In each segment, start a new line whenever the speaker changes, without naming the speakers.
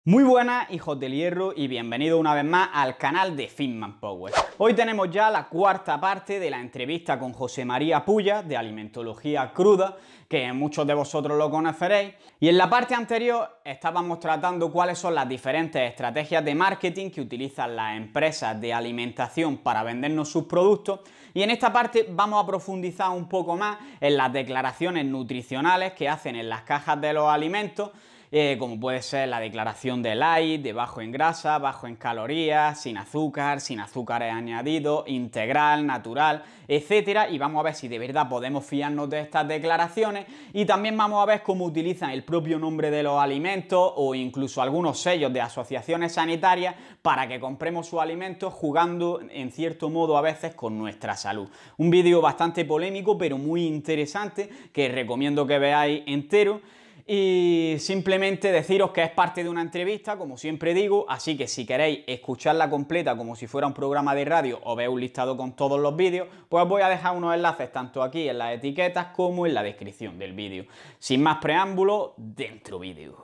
Muy buenas, hijos del hierro, y bienvenidos una vez más al canal de Fitman Power. Hoy tenemos ya la cuarta parte de la entrevista con José María Pulla de Alimentología Cruda, que muchos de vosotros lo conoceréis. Y en la parte anterior estábamos tratando cuáles son las diferentes estrategias de marketing que utilizan las empresas de alimentación para vendernos sus productos. Y en esta parte vamos a profundizar un poco más en las declaraciones nutricionales que hacen en las cajas de los alimentos, como puede ser la declaración de light, de bajo en grasa, bajo en calorías, sin azúcares añadidos, integral, natural, etcétera. Y vamos a ver si de verdad podemos fiarnos de estas declaraciones, y también vamos a ver cómo utilizan el propio nombre de los alimentos o incluso algunos sellos de asociaciones sanitarias para que compremos sus alimentos, jugando en cierto modo a veces con nuestra salud. Un vídeo bastante polémico pero muy interesante que recomiendo que veáis entero. Y simplemente deciros que es parte de una entrevista, como siempre digo, así que si queréis escucharla completa como si fuera un programa de radio o ver un listado con todos los vídeos, pues os voy a dejar unos enlaces tanto aquí en las etiquetas como en la descripción del vídeo. Sin más preámbulos, dentro vídeo.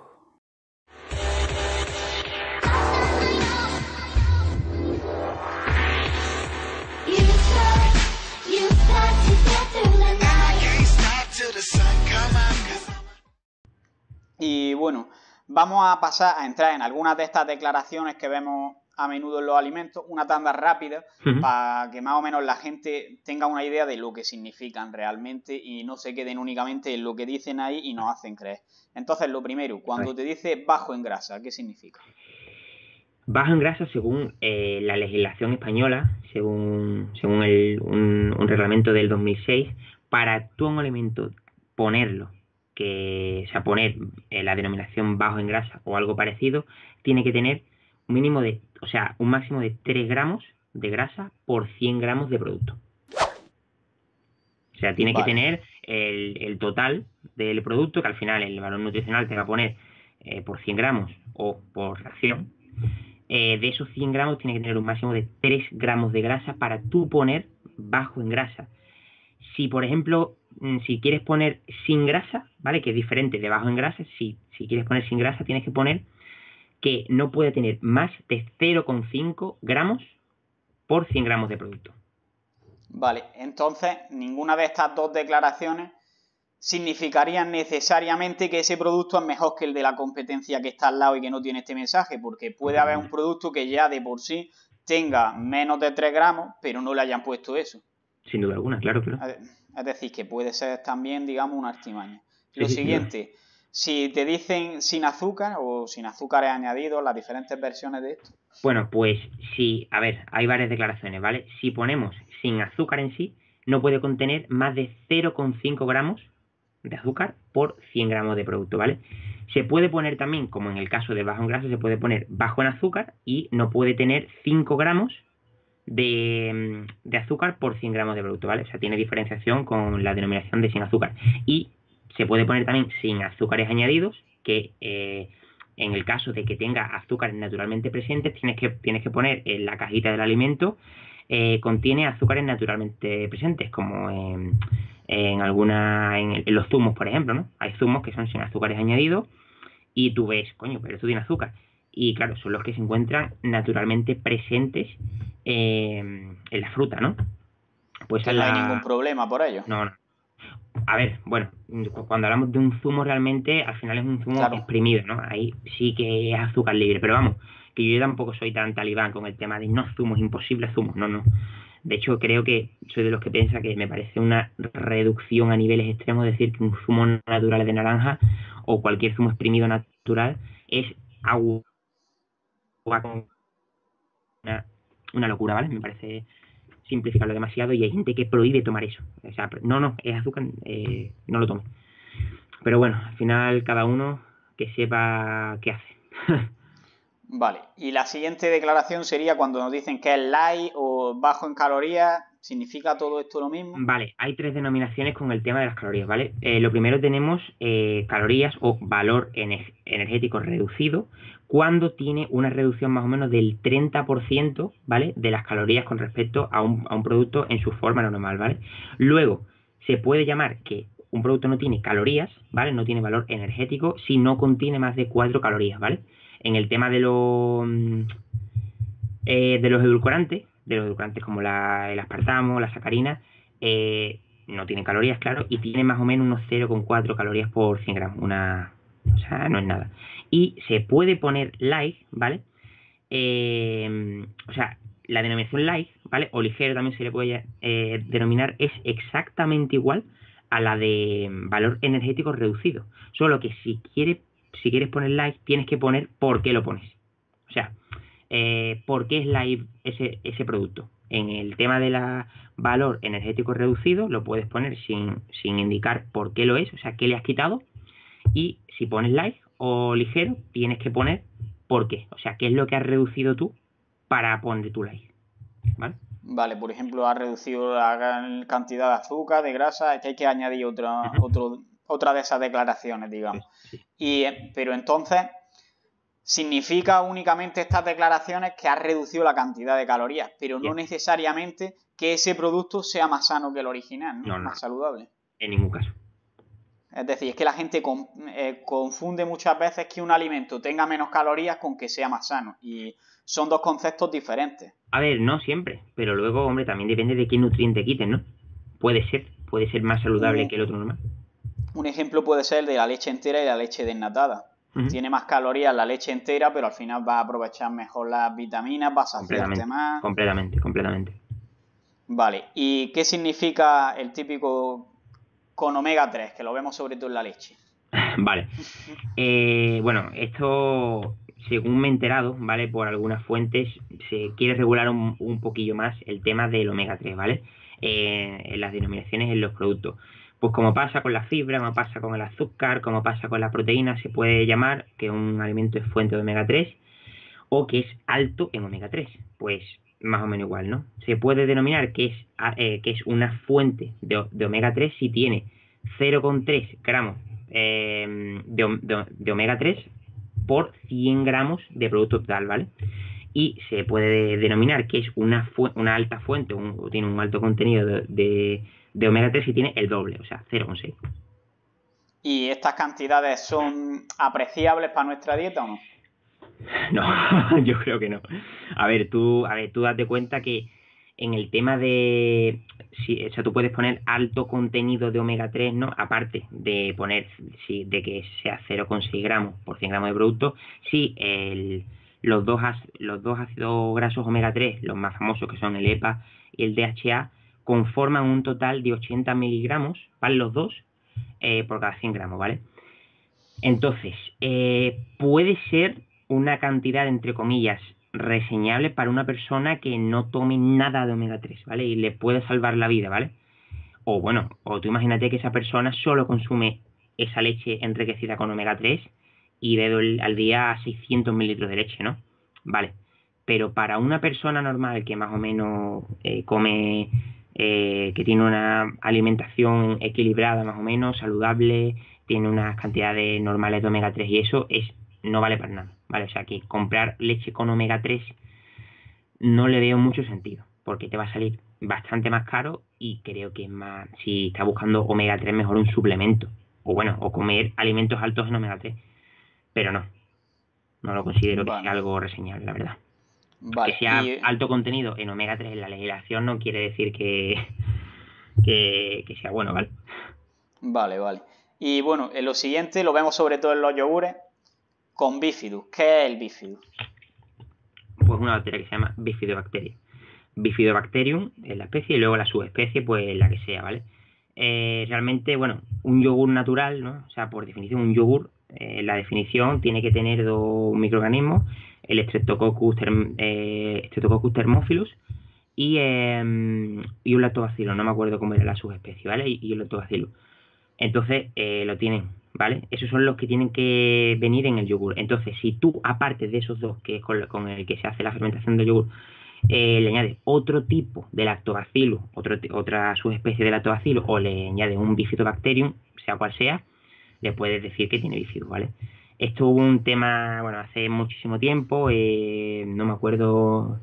Y bueno, vamos a pasar a entrar en algunas de estas declaraciones que vemos a menudo en los alimentos, una tanda rápida, para que más o menos la gente tenga una idea de lo que significan realmente y no se queden únicamente en lo que dicen ahí y nos hacen creer. Entonces, lo primero, cuando te dice bajo en grasa, ¿qué significa?
Bajo en grasa, según la legislación española, según un reglamento del 2006, para tú un alimento ponerlo, poner la denominación bajo en grasa o algo parecido, tiene que tener un máximo de 3 gramos de grasa por 100 gramos de producto. O sea, tiene que tener el total del producto, que al final el valor nutricional te va a poner por 100 gramos o por ración. De esos 100 gramos tiene que tener un máximo de 3 gramos de grasa para tú poner bajo en grasa. Si, por ejemplo, si quieres poner sin grasa, ¿vale? Que es diferente de bajo en grasa, si quieres poner sin grasa, tienes que poner que no puede tener más de 0,5 gramos por 100 gramos de producto.
Vale, entonces ninguna de estas dos declaraciones significaría necesariamente que ese producto es mejor que el de la competencia que está al lado y que no tiene este mensaje, porque puede haber un producto que ya de por sí tenga menos de 3 gramos, pero no le hayan puesto eso.
Sin duda alguna, claro.
Es decir, que puede ser también, digamos, una artimaña. Lo siguiente, si te dicen sin azúcar o sin azúcares añadidos, las diferentes versiones de esto.
Bueno, pues sí, a ver, hay varias declaraciones, ¿vale? Si ponemos sin azúcar en sí, no puede contener más de 0,5 gramos de azúcar por 100 gramos de producto, ¿vale? Se puede poner también, como en el caso de bajo en grasa, se puede poner bajo en azúcar y no puede tener 5 gramos de azúcar por 100 gramos de producto, ¿vale? O sea, tiene diferenciación con la denominación de sin azúcar. Y se puede poner también sin azúcares añadidos, que en el caso de que tenga azúcares naturalmente presentes, tienes que poner en la cajita del alimento contiene azúcares naturalmente presentes, como en los zumos, por ejemplo, ¿no? Hay zumos que son sin azúcares añadidos y tú ves, coño, pero esto tiene azúcar. Y claro, son los que se encuentran naturalmente presentes en la fruta, ¿no?
Pues no hay ningún problema por ello.
No. A ver, bueno, cuando hablamos de un zumo realmente, al final es un zumo exprimido, ¿no? Ahí sí que es azúcar libre, pero vamos, que yo tampoco soy tan talibán con el tema de no zumos, imposible zumos, no. De hecho, creo que soy de los que piensa que me parece una reducción a niveles extremos decir que un zumo natural de naranja o cualquier zumo exprimido natural es agua con una locura, ¿vale? Me parece simplificarlo demasiado y hay gente que prohíbe tomar eso. O sea, no, es azúcar, no lo tome. Pero bueno, al final cada uno que sepa qué hace.
Vale, y la siguiente declaración sería cuando nos dicen que es light o bajo en calorías, ¿significa todo esto lo mismo?
Vale, hay 3 denominaciones con el tema de las calorías, ¿vale? Lo primero tenemos calorías o valor energético reducido, cuando tiene una reducción más o menos del 30%, ¿vale? De las calorías con respecto a un producto en su forma normal, ¿vale? Luego, se puede llamar que un producto no tiene calorías, ¿vale? No tiene valor energético si no contiene más de 4 calorías, ¿vale? En el tema de los edulcorantes, como el aspartamo, la sacarina, no tienen calorías, claro, y tiene más o menos unos 0,4 calorías por 100 gramos, o sea, no es nada. Y se puede poner light, ¿vale? O sea, la denominación light, ¿vale? O ligero también se le puede denominar, es exactamente igual a la de valor energético reducido. Solo que si quieres poner light, tienes que poner por qué lo pones. O sea, por qué es light ese producto. En el tema de la valor energético reducido, lo puedes poner sin indicar por qué lo es, o sea, qué le has quitado. Y si pones light o ligero, tienes que poner por qué. O sea, qué es lo que has reducido tú para poner tu light. ¿Vale?
Vale, por ejemplo, has reducido la cantidad de azúcar, de grasa, que hay que añadir otra de esas declaraciones, digamos. Sí. Pero entonces, significa únicamente estas declaraciones que has reducido la cantidad de calorías, pero no necesariamente que ese producto sea más sano que el original, ¿no? Más saludable.
En ningún caso.
Es decir, es que la gente confunde muchas veces que un alimento tenga menos calorías con que sea más sano. Y son dos conceptos diferentes.
A ver, no siempre, pero luego, hombre, también depende de qué nutriente quiten, ¿no? Puede ser más saludable que el otro normal.
Un ejemplo puede ser el de la leche entera y la leche desnatada. Tiene más calorías la leche entera, pero al final va a aprovechar mejor las vitaminas, va a saciarte más.
Completamente.
Vale, ¿y qué significa el típico con omega 3, que lo vemos sobre todo en la leche?
Vale. Bueno, esto, según me he enterado, ¿vale? Por algunas fuentes, se quiere regular un poquillo más el tema del omega 3, ¿vale? En las denominaciones en los productos. Pues como pasa con la fibra, como pasa con el azúcar, como pasa con la proteína, se puede llamar que un alimento es fuente de omega 3 o que es alto en omega 3. Pues más o menos igual, ¿no? Se puede denominar que es una fuente de omega 3 si tiene 0,3 gramos de omega 3 por 100 gramos de producto total, ¿vale? Y se puede denominar que es una alta fuente, tiene un alto contenido de omega 3 si tiene el doble, o sea, 0,6.
¿Y estas cantidades son apreciables para nuestra dieta o no?
No, yo creo que no. A ver, tú date cuenta que en el tema de... o sea, tú puedes poner alto contenido de omega 3, ¿no? Aparte de poner, de que sea 0,6 gramos por 100 gramos de producto, si los dos ácidos grasos omega 3, los más famosos que son el EPA y el DHA, conforman un total de 80 miligramos, ¿vale? Los dos, por cada 100 gramos, ¿vale? Entonces, puede ser una cantidad, entre comillas, reseñable para una persona que no tome nada de omega 3, ¿vale? Y le puede salvar la vida, ¿vale? O bueno, o tú imagínate que esa persona solo consume esa leche enriquecida con omega 3 y bebe al día 600 mililitros de leche, ¿no? Vale. Pero para una persona normal que más o menos come, que tiene una alimentación equilibrada más o menos, saludable, tiene unas cantidades normales de omega 3 y eso no vale para nada, ¿vale? O sea que comprar leche con omega 3 no le veo mucho sentido, porque te va a salir bastante más caro y creo que es más, si estás buscando omega 3, mejor un suplemento, o comer alimentos altos en omega 3, pero no lo considero que sea algo reseñable, la verdad. Vale. Que sea alto contenido en omega 3 en la legislación no quiere decir que sea bueno, ¿vale?
Vale. Y bueno, en lo siguiente lo vemos sobre todo en los yogures con bifidus. ¿Qué es el bifidus?
Pues una bacteria que se llama Bifidobacterium. Bifidobacterium es la especie y luego la subespecie, pues la que sea, ¿vale? Realmente, bueno, un yogur natural, ¿no? O sea, por definición, un yogur, la definición tiene que tener dos microorganismos, el Streptococcus thermophilus y un lactobacillus, no me acuerdo cómo era la subespecie, ¿vale? Y un lactobacillus. Entonces, lo tienen, ¿vale? Esos son los que tienen que venir en el yogur. Entonces, si tú, aparte de esos dos, que es con el que se hace la fermentación del yogur, le añades otro tipo de lactobacillus, otra subespecie de lactobacillus, o le añades un bifidobacterium, sea cual sea, le puedes decir que tiene bifidus, ¿vale? Esto hubo un tema, bueno, hace muchísimo tiempo, no me acuerdo,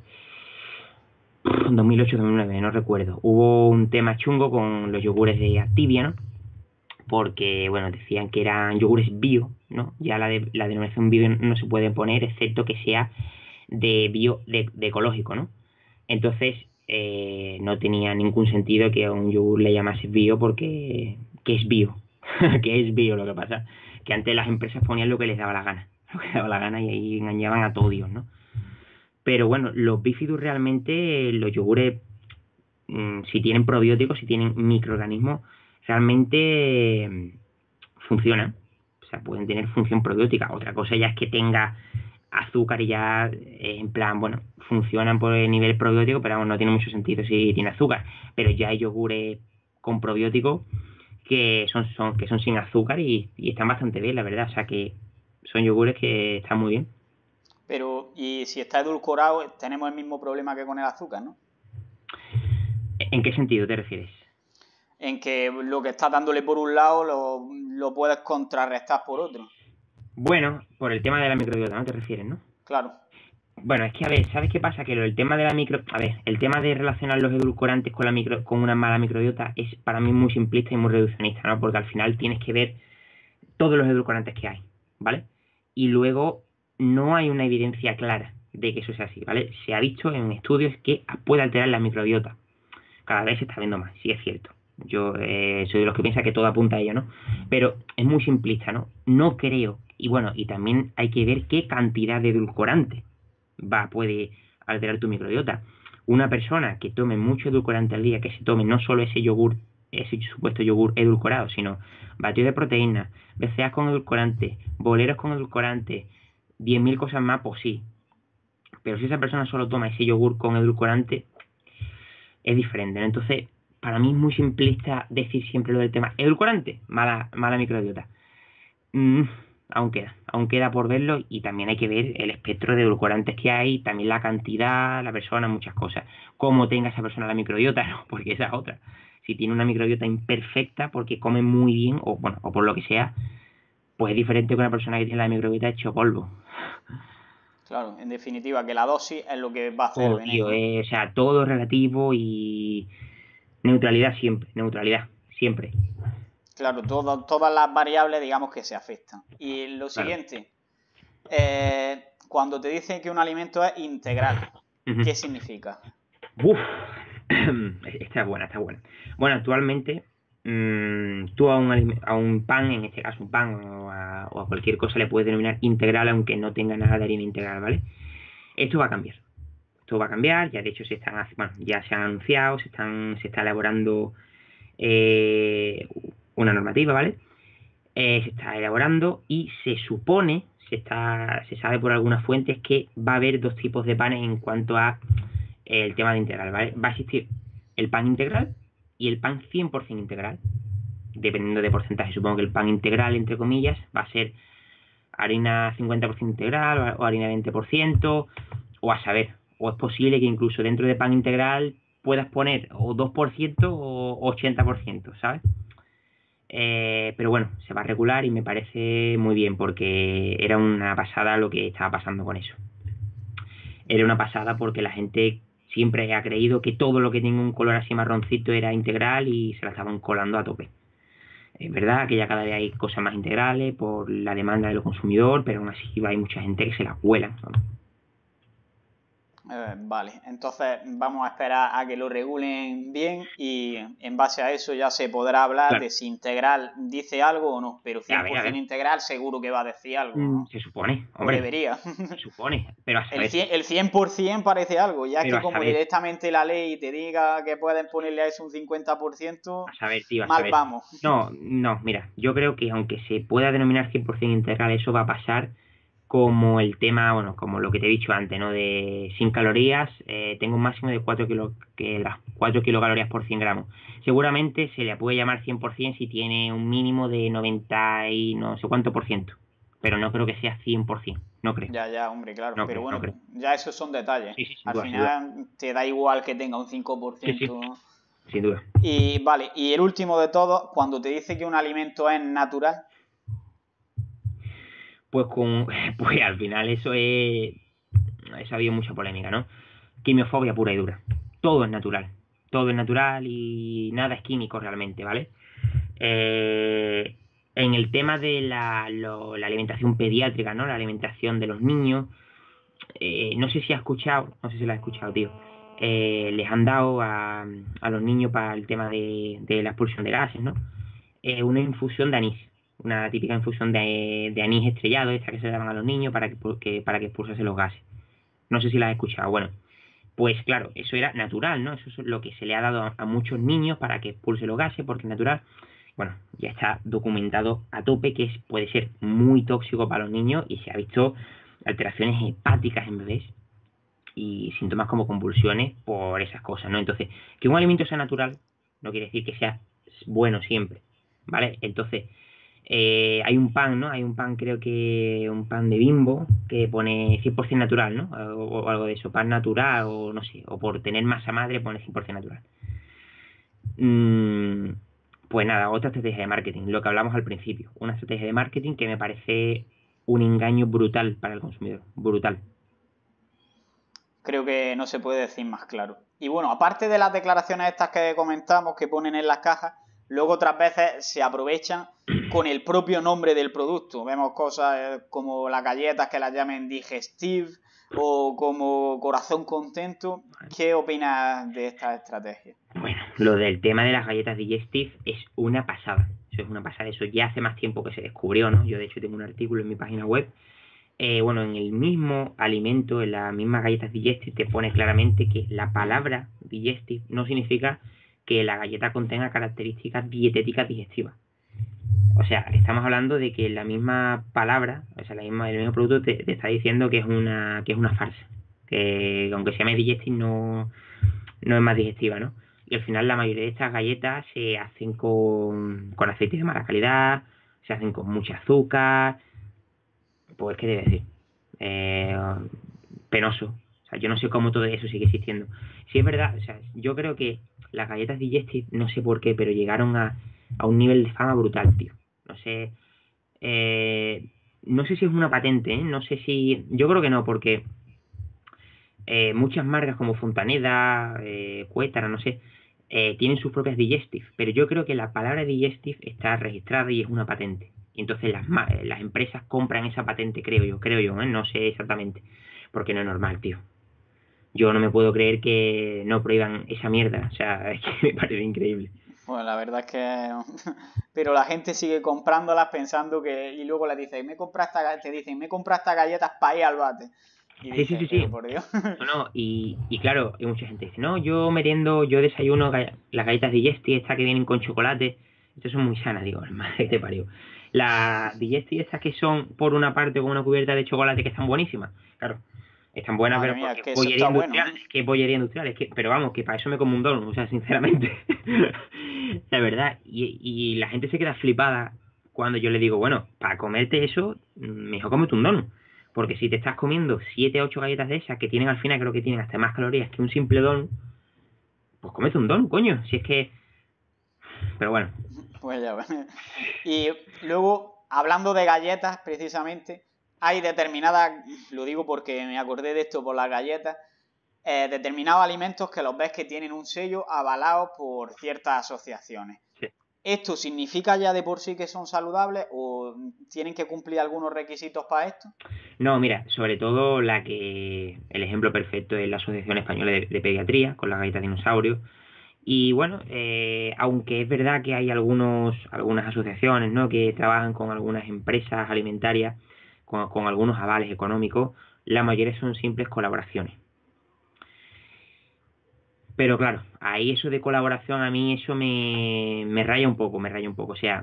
2008, 2009, no recuerdo. Hubo un tema chungo con los yogures de Activia, ¿no? porque, bueno, decían que eran yogures bio, ¿no? Ya la denominación bio no se puede poner, excepto que sea de bio, de ecológico, ¿no? Entonces, no tenía ningún sentido que a un yogur le llamase bio porque que es bio, que es bio lo que pasa, que antes las empresas ponían lo que les daba la gana, lo que les daba la gana y ahí engañaban a todo Dios, ¿no? Pero bueno, los bífidus realmente, los yogures, si tienen probióticos, si tienen microorganismos, realmente funcionan. O sea, pueden tener función probiótica. Otra cosa ya es que tenga azúcar y ya, en plan, bueno, funcionan por el nivel probiótico, pero vamos, no tiene mucho sentido si tiene azúcar. Pero ya hay yogures con probióticos que son sin azúcar y están bastante bien, la verdad. O sea que son yogures que están muy bien.
Pero, y si está edulcorado, tenemos el mismo problema que con el azúcar, ¿no?
¿En qué sentido te refieres?
En que lo que estás dándole por un lado lo puedes contrarrestar por otro.
Bueno, por el tema de la microbiota, ¿no? Te refieres, ¿no?
Claro.
Bueno, es que a ver, ¿sabes qué pasa? Que el tema de el tema de relacionar los edulcorantes con una mala microbiota es para mí muy simplista y muy reduccionista, ¿no? Porque al final tienes que ver todos los edulcorantes que hay, ¿vale? Y luego no hay una evidencia clara de que eso sea así, ¿vale? Se ha visto en estudios que puede alterar la microbiota. Cada vez se está viendo más, sí es cierto. Yo soy de los que piensa que todo apunta a ello, ¿no? Pero es muy simplista, ¿no? No creo. Y bueno, y también hay que ver qué cantidad de edulcorante puede alterar tu microbiota. Una persona que tome mucho edulcorante al día, que se tome no solo ese yogur, ese supuesto yogur edulcorado, sino batido de proteínas, BCAAs con edulcorante, boleros con edulcorante, 10.000 cosas más, pues sí. Pero si esa persona solo toma ese yogur con edulcorante, es diferente, ¿no? Entonces, para mí es muy simplista decir siempre lo del tema edulcorante, mala microbiota. Aún queda por verlo y también hay que ver el espectro de edulcorantes que hay, también la cantidad, la persona, muchas cosas. Cómo tenga esa persona la microbiota, ¿no? Porque esa es otra. Si tiene una microbiota imperfecta porque come muy bien o bueno, o por lo que sea, pues es diferente que una persona que tiene la microbiota hecho polvo.
Claro, en definitiva, que la dosis es lo que va a hacer el veneno.
Tío, o sea, todo es relativo y neutralidad, siempre.
Claro, todas las variables, digamos, que se afectan. Y lo siguiente, cuando te dicen que un alimento es integral, ¿qué significa?
Uf, está buena. Bueno, actualmente tú a un pan, en este caso un pan o a cualquier cosa le puedes denominar integral aunque no tenga nada de harina integral, ¿vale? Esto va a cambiar. Ya de hecho ya se han anunciado, se está elaborando una normativa, ¿vale? Se está elaborando y se supone, se sabe por algunas fuentes que va a haber dos tipos de panes en cuanto a el tema de integral, ¿vale? Va a existir el pan integral y el pan 100% integral, dependiendo de porcentaje. Supongo que el pan integral, entre comillas, va a ser harina 50% integral o harina 20%, o a saber, o es posible que incluso dentro de pan integral puedas poner o 2% o 80%, ¿sabes? Pero bueno, se va a regular y me parece muy bien porque era una pasada lo que estaba pasando con eso. Era una pasada porque la gente siempre ha creído que todo lo que tenga un color así marroncito era integral y se la estaban colando a tope. Es verdad que ya cada vez hay cosas más integrales por la demanda del consumidor, pero aún así hay mucha gente que se la cuela, ¿no?
Vale, entonces vamos a esperar a que lo regulen bien y en base a eso ya se podrá hablar de si integral dice algo o no, pero 100% integral seguro que va a decir algo, ¿no?
Se supone, hombre.
O debería.
Se supone, pero a saber.
El 100% parece algo, ya que como directamente la ley te diga que pueden ponerle a eso un 50%,
a saber, tío,
mal vamos.
No, mira, yo creo que aunque se pueda denominar 100% integral, eso va a pasar como el tema, bueno, como lo que te he dicho antes, ¿no? De sin calorías, tengo un máximo de 4 kilocalorías por 100 gramos. Seguramente se le puede llamar 100% si tiene un mínimo de 90 y no sé cuánto por ciento. Pero no creo que sea 100%, no creo.
Ya, hombre, claro.
No
pero
creo,
bueno, ya esos son detalles.
Sí,
al final te da igual que tenga un 5%.
Sí, sin duda.
Y vale, y el último de todos, cuando te dice que un alimento es natural.
Pues al final eso ha habido mucha polémica, ¿no? Quimiofobia pura y dura. Todo es natural y nada es químico realmente, ¿vale? En el tema de la alimentación pediátrica, ¿no? La alimentación de los niños, no sé si has escuchado, no sé si lo has escuchado, tío. Les han dado a los niños para el tema de la expulsión de gases, ¿no? Una infusión de anís, una típica infusión de anís estrellado, esta que se le daban a los niños para que expulsase los gases. No sé si la has escuchado. Bueno, pues claro, eso era natural, ¿no? Eso es lo que se le ha dado a muchos niños para que expulse los gases, porque es natural. Bueno, ya está documentado a tope que puede ser muy tóxico para los niños y se ha visto alteraciones hepáticas en bebés y síntomas como convulsiones por esas cosas, ¿no? Entonces, que un alimento sea natural no quiere decir que sea bueno siempre, ¿vale? Entonces, hay un pan, ¿no? Hay un pan, creo que un pan de Bimbo que pone 100% natural, ¿no? O algo de eso, pan natural o no sé, o por tener masa madre pone 100% natural. Pues nada, otra estrategia de marketing, lo que hablamos al principio, una estrategia de marketing que me parece un engaño brutal para el consumidor, brutal.
Creo que no se puede decir más claro. Y bueno, aparte de las declaraciones estas que comentamos que ponen en las cajas, luego otras veces se aprovechan con el propio nombre del producto. Vemos cosas como las galletas que las llamen digestive o como corazón contento. ¿Qué opinas de esta estrategia?
Bueno, lo del tema de las galletas digestive es una pasada. Eso es una pasada. Eso ya hace más tiempo que se descubrió, ¿no? Yo de hecho tengo un artículo en mi página web. Bueno, en el mismo alimento, en las mismas galletas digestive, te pone claramente que la palabra digestive no significa que la galleta contenga características dietéticas digestivas. O sea, estamos hablando de que la misma palabra, o sea, el mismo producto te está diciendo que es una farsa. Que aunque se llame digestive no es más digestiva, ¿no? Y al final la mayoría de estas galletas se hacen con aceites de mala calidad, se hacen con mucho azúcar, pues qué debe decir, penoso. O sea, yo no sé cómo todo eso sigue existiendo. Sí es verdad, o sea, yo creo que las galletas digestive, no sé por qué, pero llegaron a un nivel de fama brutal, tío. No sé, no sé si es una patente, ¿eh? No sé si, yo creo que no, porque muchas marcas como Fontaneda, Cuétara, no sé, tienen sus propias digestive, pero yo creo que la palabra digestive está registrada y es una patente. Y entonces las empresas compran esa patente, creo yo, no sé exactamente, porque no es normal, tío. Yo no me puedo creer que no prohíban esa mierda, o sea, es que me parece increíble.
Pues la verdad es que pero la gente sigue comprándolas pensando que y luego les dicen, te dicen, me compra estas galletas para ir al bate. Y
Sí, sí,
dices,
sí,
pero
sí.
por Dios.
No, no, y claro, hay mucha gente que dice, no, yo desayuno las galletas Digestive, estas que vienen con chocolate, estas son muy sanas, digo, madre que te parió. Las Digestive estas que son, por una parte, con una cubierta de chocolate que están buenísimas, claro, están buenas,
Madre
pero
mía, es
porque
que eso está bueno, ¿eh?
es que es bollería industrial, pero vamos, que para eso me como un donut, o sea, sinceramente, la verdad, y la gente se queda flipada cuando yo le digo, bueno, para comerte eso, mejor cómete un donut. Porque si te estás comiendo 7 8 galletas de esas que tienen al final, creo que tienen hasta más calorías que un simple donut, pues cómete un donut, coño. Si es que. Pero bueno.
Pues ya ves. Y luego, hablando de galletas, precisamente, hay determinadas, lo digo porque me acordé de esto por las galletas, determinados alimentos que los ves que tienen un sello avalado por ciertas asociaciones.
Sí.
¿Esto significa ya de por sí que son saludables o tienen que cumplir algunos requisitos para esto?
No, mira, sobre todo el ejemplo perfecto es la Asociación Española de Pediatría, con las galletas dinosaurio. Y bueno, aunque es verdad que hay algunas asociaciones, ¿no?, que trabajan con algunas empresas alimentarias, con algunos avales económicos, la mayoría son simples colaboraciones. Pero claro, ahí eso de colaboración a mí eso me raya un poco, me raya un poco. O sea,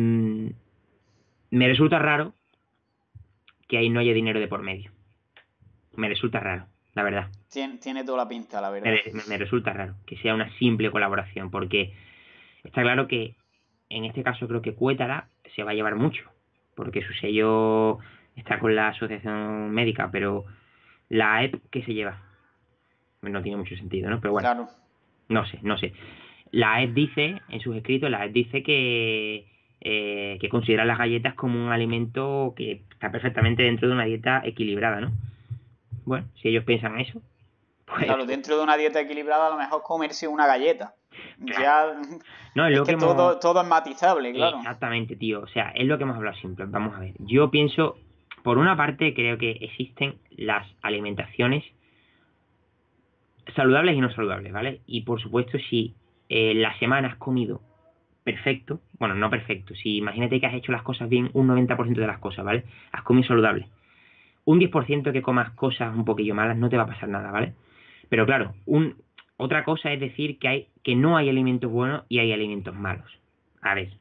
me resulta raro que ahí no haya dinero de por medio. Me resulta raro, la verdad.
Tiene toda la pinta, la verdad.
Me resulta raro que sea una simple colaboración, porque está claro que en este caso creo que Cuétara se va a llevar mucho, porque su sello está con la asociación médica, pero la AEP que se lleva no tiene mucho sentido, ¿no? Pero bueno,
Claro.
no sé. La AEP dice, en sus escritos, la AEP dice que considera las galletas como un alimento que está perfectamente dentro de una dieta equilibrada, ¿no? Bueno, si ellos piensan eso, pues
Claro, dentro de una dieta equilibrada a lo mejor comerse una galleta. Ya
No, es
es
lo
que
que
todo es matizable, claro.
Exactamente, tío. O sea, es lo que hemos hablado siempre. Vamos a ver. Yo pienso, por una parte, creo que existen las alimentaciones saludables y no saludables, ¿vale? Y por supuesto, si la semana has comido perfecto, bueno, no perfecto, si imagínate que has hecho las cosas bien, un 90% de las cosas, ¿vale? Has comido saludable. Un 10% que comas cosas un poquillo malas, no te va a pasar nada, ¿vale? Pero claro, otra cosa es decir que no hay alimentos buenos y hay alimentos malos. A ver,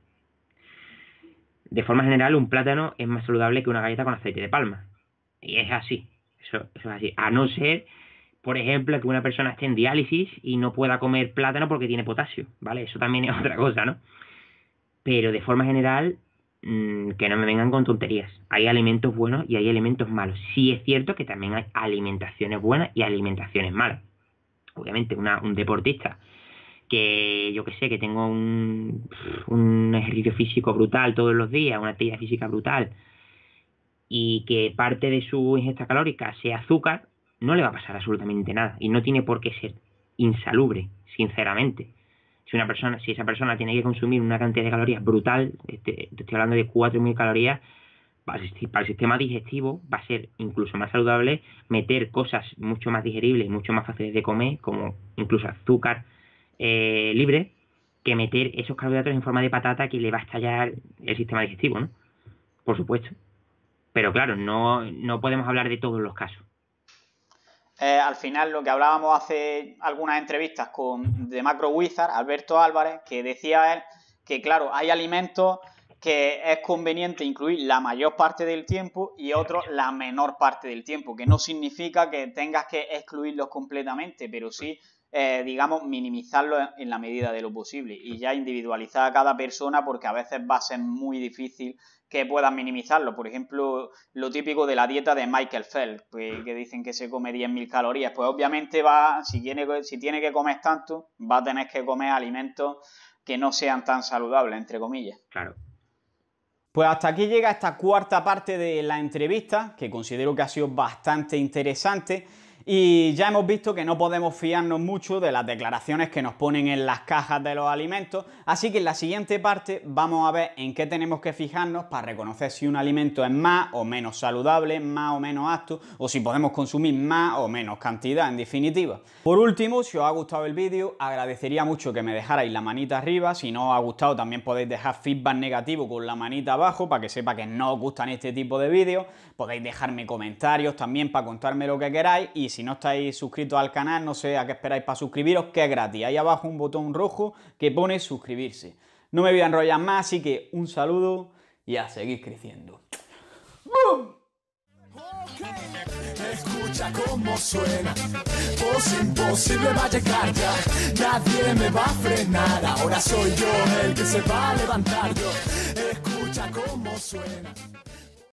de forma general, un plátano es más saludable que una galleta con aceite de palma. Y es así. Eso es así. A no ser, por ejemplo, que una persona esté en diálisis y no pueda comer plátano porque tiene potasio, ¿vale? Eso también es otra cosa, ¿no? Pero de forma general, que no me vengan con tonterías. Hay alimentos buenos y hay alimentos malos. Sí es cierto que también hay alimentaciones buenas y alimentaciones malas. Obviamente, un deportista que yo que sé, que tengo un ejercicio físico brutal todos los días, una actividad física brutal, y que parte de su ingesta calórica sea azúcar, no le va a pasar absolutamente nada. Y no tiene por qué ser insalubre, sinceramente. Si esa persona tiene que consumir una cantidad de calorías brutal, te estoy hablando de 4.000 calorías, para el sistema digestivo va a ser incluso más saludable meter cosas mucho más digeribles y mucho más fáciles de comer, como incluso azúcar libre, que meter esos carbohidratos en forma de patata que le va a estallar el sistema digestivo, ¿no? Por supuesto. Pero claro, no podemos hablar de todos los casos.
Al final, lo que hablábamos hace algunas entrevistas con The Macro Wizard, Alberto Álvarez, que decía él que, claro, hay alimentos que es conveniente incluir la mayor parte del tiempo y otros la menor parte del tiempo, que no significa que tengas que excluirlos completamente, pero sí, digamos, minimizarlos en la medida de lo posible y ya individualizar a cada persona, porque a veces va a ser muy difícil que puedas minimizarlo. Por ejemplo, lo típico de la dieta de Michael Phelps, que dicen que se come 10.000 calorías. Pues obviamente si tiene que comer tanto, va a tener que comer alimentos que no sean tan saludables, entre comillas.
Claro.
Pues hasta aquí llega esta cuarta parte de la entrevista, que considero que ha sido bastante interesante. Y ya hemos visto que no podemos fiarnos mucho de las declaraciones que nos ponen en las cajas de los alimentos, así que en la siguiente parte vamos a ver en qué tenemos que fijarnos para reconocer si un alimento es más o menos saludable, más o menos apto, o si podemos consumir más o menos cantidad, en definitiva. Por último, si os ha gustado el vídeo, agradecería mucho que me dejarais la manita arriba. Si no os ha gustado, también podéis dejar feedback negativo con la manita abajo para que sepa que no os gustan este tipo de vídeos. Podéis dejarme comentarios también para contarme lo que queráis, y si no estáis suscritos al canal, no sé a qué esperáis para suscribiros, que es gratis. Ahí abajo un botón rojo que pone suscribirse. No me voy a enrollar más, así que un saludo y a seguir creciendo. ¡Bum!
Escucha cómo suena, voz imposible va a llegar ya, nadie me va a frenar, ahora soy yo el que se va a levantar yo, escucha cómo suena.